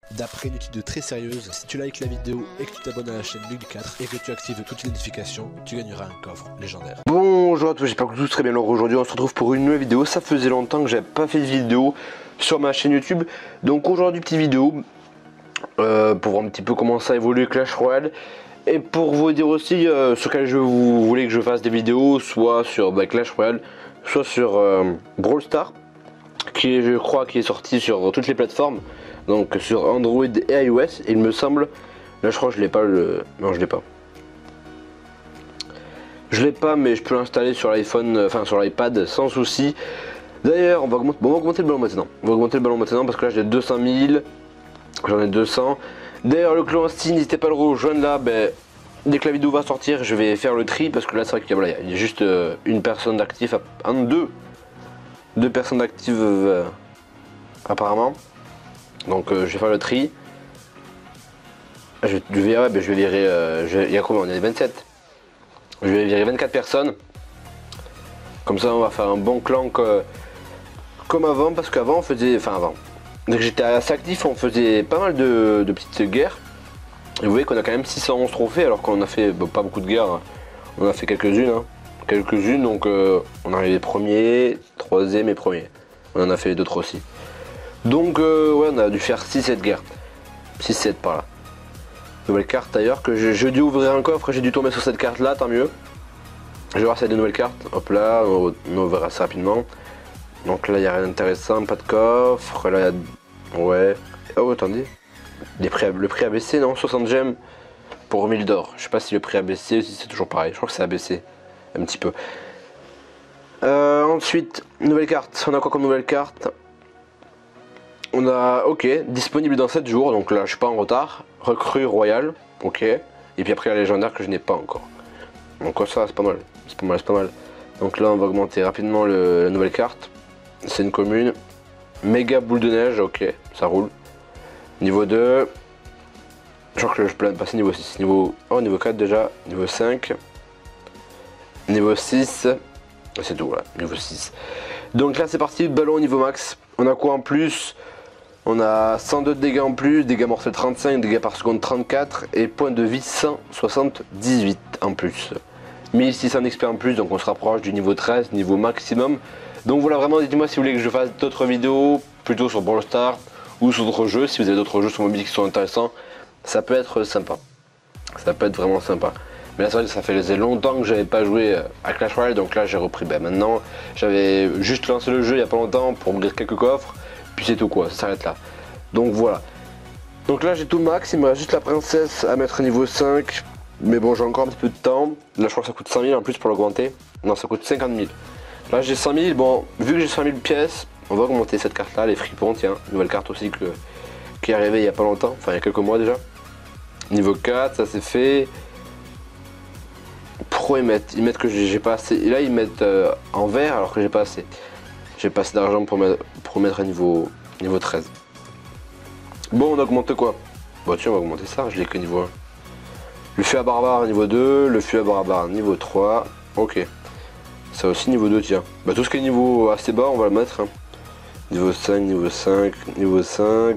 D'après une étude très sérieuse, si tu likes la vidéo et que tu t'abonnes à la chaîne Lug 4 et que tu actives toutes les notifications, tu gagneras un coffre légendaire. Bonjour à tous, j'espère que tout très bien. Alors aujourd'hui on se retrouve pour une nouvelle vidéo. Ça faisait longtemps que j'avais pas fait de vidéo sur ma chaîne YouTube. Donc aujourd'hui petite vidéo pour voir un petit peu comment ça évolue Clash Royale. Et pour vous dire aussi sur quel jeu vous voulez que je fasse des vidéos, soit sur Clash Royale, soit sur Brawl Stars, qui est, je crois, qui est sorti sur toutes les plateformes. Donc sur Android et iOS, et il me semble, là je crois que je l'ai pas non je l'ai pas. Je l'ai pas, mais je peux l'installer sur l'iPhone, enfin sur l'iPad sans souci. D'ailleurs, on va augmenter le ballon maintenant. On va augmenter le ballon maintenant parce que là j'ai 200 000, j'en ai 200. D'ailleurs le clan Steam, n'hésitez pas à le rejoindre là. Dès que la vidéo va sortir, je vais faire le tri parce que là c'est vrai qu'il y a juste une personne d'active, deux personnes actives apparemment. Donc je vais faire le tri. Je vais virer. Il y a combien? On est 27. Je vais virer 24 personnes. Comme ça on va faire un bon clan comme avant. Parce qu'avant on faisait. Enfin avant. Dès que j'étais assez actif, on faisait pas mal de petites guerres. Et vous voyez qu'on a quand même 611 trophées alors qu'on a fait pas beaucoup de guerres. On a fait quelques-unes. Quelques-unes, donc on est arrivé premier, troisième et premier. On en a fait d'autres aussi. Donc ouais, on a dû faire 6-7 guerres. 6-7 par là. Nouvelle carte d'ailleurs que j'ai dû ouvrir un coffre, j'ai dû tomber sur cette carte là, tant mieux. Je vais voir s'il y a des nouvelles cartes. Hop là, on verra assez rapidement. Donc là il n'y a rien d'intéressant, pas de coffre. Là il y a... Ouais. Oh attendez. Le prix a baissé, non? 60 gemmes pour 1000 d'or. Je sais pas si le prix a baissé ou si c'est toujours pareil. Je crois que ça a baissé un petit peu. Ensuite, nouvelle carte. On a quoi comme nouvelle carte? On a, ok, disponible dans 7 jours, donc là je suis pas en retard. Recrue royale, ok. Et puis après la légendaire que je n'ai pas encore. Donc ça c'est pas mal, c'est pas mal. Donc là on va augmenter rapidement la nouvelle carte. C'est une commune. Méga boule de neige, ok, ça roule. Niveau 2. Je crois que je peux passer niveau 6. Niveau 4 déjà, niveau 5. Niveau 6. C'est tout, voilà, niveau 6. Donc là c'est parti, ballon au niveau max. On a quoi en plus? On a 102 de dégâts en plus, dégâts mortels 35, dégâts par seconde 34 et point de vie 178 en plus. 1600 d'XP en plus, donc on se rapproche du niveau 13, niveau maximum. Donc voilà, vraiment dites-moi si vous voulez que je fasse d'autres vidéos, plutôt sur Brawl Stars ou sur d'autres jeux. Si vous avez d'autres jeux sur mobile qui sont intéressants, ça peut être sympa. Ça peut être vraiment sympa. Mais là c'est vrai que ça faisait longtemps que j'avais pas joué à Clash Royale, donc là j'ai repris. Maintenant, j'avais juste lancé le jeu il y a pas longtemps pour ouvrir quelques coffres. Puis c'est tout quoi, ça s'arrête là. Donc voilà. Donc là j'ai tout le max, il me reste juste la princesse à mettre niveau 5. Mais bon j'ai encore un petit peu de temps. Là je crois que ça coûte 100 000 en plus pour l'augmenter. Non ça coûte 50 000. Là j'ai 100 000, bon vu que j'ai 100 000 pièces, on va augmenter cette carte là, les fripons, tiens. Nouvelle carte aussi qui est arrivée il y a pas longtemps, enfin il y a quelques mois déjà. Niveau 4, ça c'est fait. Pourquoi ils mettent que j'ai pas assez. Et là ils mettent en vert alors que j'ai pas assez. J'ai pas assez d'argent pour mettre à niveau 13. Bon, on augmente quoi? Bon, tiens, on va augmenter ça, je l'ai que niveau 1. Le feu à barbare niveau 2, le feu à barbare niveau 3. Ok. Ça aussi niveau 2, tiens. Bah, tout ce qui est niveau assez bas, on va le mettre. Hein. Niveau 5, niveau 5, niveau 5.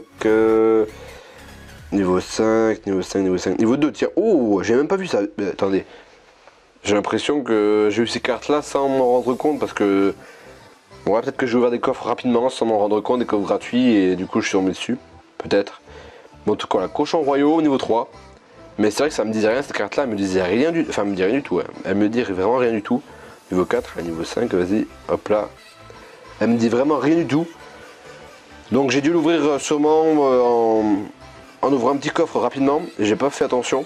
Niveau 5, niveau 5, niveau 5. Niveau 2, tiens. Oh, j'ai même pas vu ça. Attendez. J'ai l'impression que j'ai eu ces cartes là sans m'en rendre compte parce que. Ouais, peut-être que je vais ouvrir des coffres rapidement sans m'en rendre compte, des coffres gratuits et du coup je suis tombé dessus. Peut-être. Bon, en tout cas, la cochon royaux niveau 3. Mais c'est vrai que ça me disait rien, cette carte là, elle me disait rien du tout. Enfin, elle me dit rien du tout, ouais. Elle me dit vraiment rien du tout. Niveau 4, là, niveau 5, vas-y, hop là. Elle me dit vraiment rien du tout. Donc j'ai dû l'ouvrir sûrement en ouvrant un petit coffre rapidement. J'ai pas fait attention.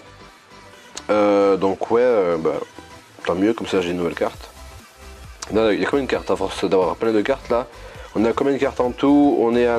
Donc ouais, tant mieux, comme ça j'ai une nouvelle carte. Non, il y a combien de cartes à force d'avoir plein de cartes là? On a combien de cartes en tout? On est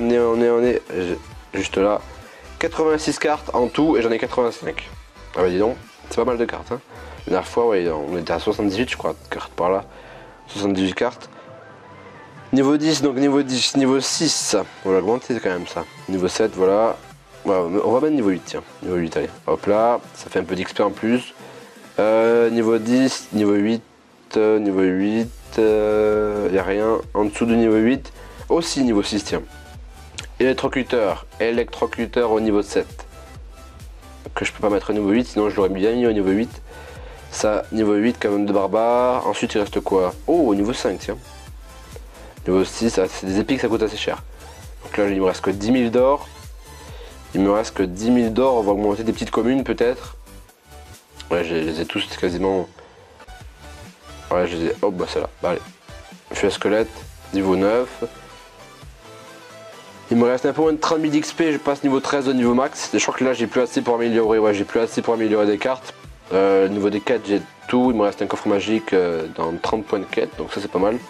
juste là. 86 cartes en tout et j'en ai 85. Ah bah dis donc, c'est pas mal de cartes. Hein. La dernière fois, ouais, on était à 78 je crois, de cartes par là. 78 cartes. Niveau 10, donc niveau 10, niveau 6. On va augmenter quand même ça. Niveau 7, voilà. Ouais, on va mettre niveau 8, tiens. Niveau 8, allez. Hop là, ça fait un peu d'XP en plus. Niveau 10, niveau 8, niveau 8. Y a rien en dessous de niveau 8. Aussi niveau 6, tiens. électrocuteur au niveau 7. Que je peux pas mettre au niveau 8, sinon je l'aurais bien mis au niveau 8. Ça, niveau 8 quand même de barbare. Ensuite il reste quoi? Oh, au niveau 5, tiens. Niveau 6, c'est des épiques, ça coûte assez cher. Donc là il me reste que 10 000 d'or. Il me reste que 10 000 d'or, on va augmenter des petites communes peut-être. Ouais, je les ai tous quasiment. Ouais, je les ai. Oh bah celle-là, bah allez. Je suis à squelette, niveau 9. Il me reste un peu moins de 30 000 XP, je passe niveau 13 au niveau max. Je crois que là j'ai plus assez pour améliorer, ouais, j'ai plus assez pour améliorer des cartes. Niveau des quêtes j'ai tout, il me reste un coffre magique dans 30 points de quête, donc ça c'est pas mal.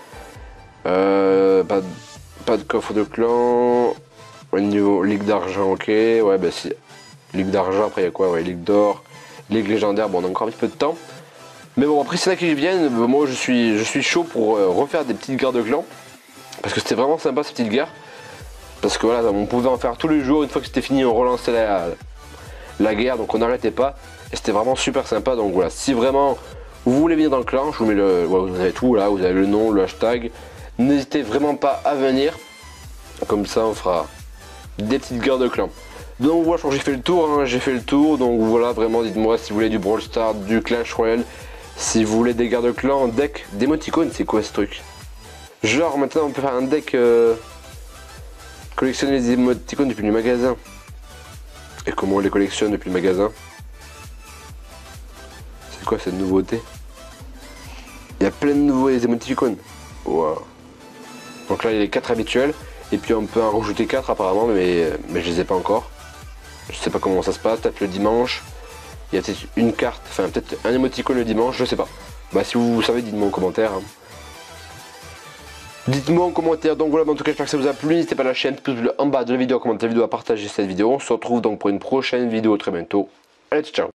Pas de coffre de clan. Au niveau ligue d'argent, ok, ouais bah si. Ligue d'argent, après il y a quoi? Ouais, ligue d'or, ligue légendaire, bon on a encore un petit peu de temps. Mais bon, après c'est là qu'ils viennent, moi je suis chaud pour refaire des petites guerres de clan. Parce que c'était vraiment sympa ces petites guerres. Parce que voilà, on pouvait en faire tous les jours, une fois que c'était fini on relançait la guerre, donc on n'arrêtait pas. Et c'était vraiment super sympa, donc voilà, si vraiment vous voulez venir dans le clan, je vous mets le... Ouais, vous avez tout là, vous avez le nom, le hashtag. N'hésitez vraiment pas à venir. Comme ça on fera des petites guerres de clan. Donc voilà, j'ai fait le tour, hein, j'ai fait le tour, donc voilà, vraiment dites-moi si vous voulez du Brawl Stars, du Clash Royale, si vous voulez des guerres de clan, deck, d'émoticônes, c'est quoi ce truc? Genre maintenant on peut faire un deck collectionner les émoticônes depuis le magasin. Et comment on les collectionne depuis le magasin? C'est quoi cette nouveauté? Il y a plein de nouveaux émoticônes. Wow. Donc là il y a les 4 habituels. Et puis on peut en rajouter 4 apparemment, mais je les ai pas encore. Je sais pas comment ça se passe, peut-être le dimanche. Il y a peut-être une carte, enfin peut-être un émoticône le dimanche, je sais pas. Bah si vous savez, dites-moi en commentaire. Hein. Dites-moi en commentaire, donc voilà, en tout cas j'espère que ça vous a plu, n'hésitez pas à lâcher un petit pouce bleu en bas de la vidéo, à commenter la vidéo, à partager cette vidéo. On se retrouve donc pour une prochaine vidéo très bientôt. Allez, ciao.